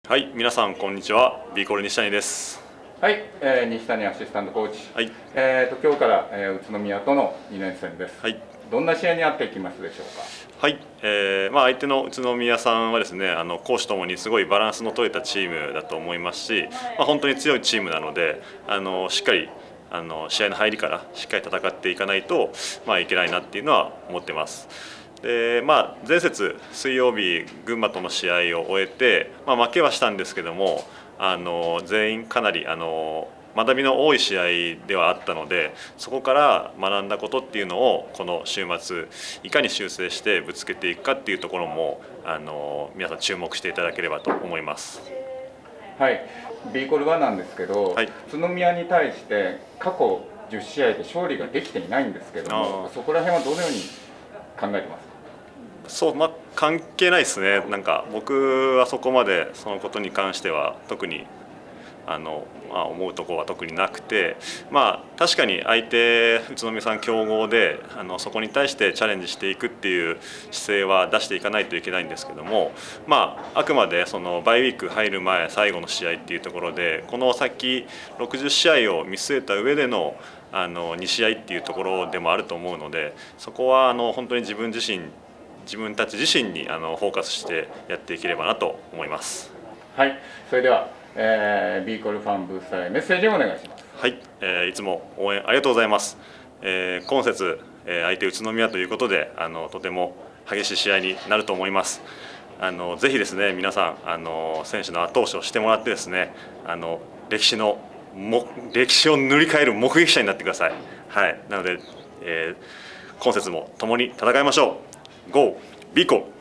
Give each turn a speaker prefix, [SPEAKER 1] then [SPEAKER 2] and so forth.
[SPEAKER 1] はい、皆さんこんにちは。ビーコル西谷です。
[SPEAKER 2] はい、西谷アシスタントコーチ。
[SPEAKER 1] はい。
[SPEAKER 2] 今日から、宇都宮との2連戦です。はい。どんな試合になっていきますでしょうか。
[SPEAKER 1] はい、相手の宇都宮さんはですね、攻守ともにすごいバランスの取れたチームだと思いますし、本当に強いチームなので、しっかり試合の入りからしっかり戦っていかないと、いけないなっていうのは思ってます。で前節水曜日群馬との試合を終えて、負けはしたんですけども全員かなり学びの多い試合ではあったので、そこから学んだことっていうのをこの週末いかに修正してぶつけていくかっていうところも皆さん注目していただければと思います。
[SPEAKER 2] はい、ビーコルはなんですけど、はい、宇都宮に対して過去10試合で勝利ができていないんですけども、そこら辺はどのように考えてますか。
[SPEAKER 1] そう、関係ないですね。なんか僕はそこまでそのことに関しては特に思うところは特になくて、確かに相手宇都宮さん強豪でそこに対してチャレンジしていくっていう姿勢は出していかないといけないんですけども、あくまでそのバイウィーク入る前最後の試合っていうところで、この先60試合を見据えた上での2試合っていうところでもあると思うので、そこは本当に自分たち自身にフォーカスしてやっていければなと思います。
[SPEAKER 2] はい、それでは、ビーコルファンブースターへメッセージをお願いします。
[SPEAKER 1] はい、いつも応援ありがとうございます。今節、相手宇都宮ということでとても激しい試合になると思います。ぜひですね、皆さん選手の後押しをしてもらってですね、歴史を塗り替える目撃者になってください。はい、なので、今節も共に戦いましょう。Go! ビーコ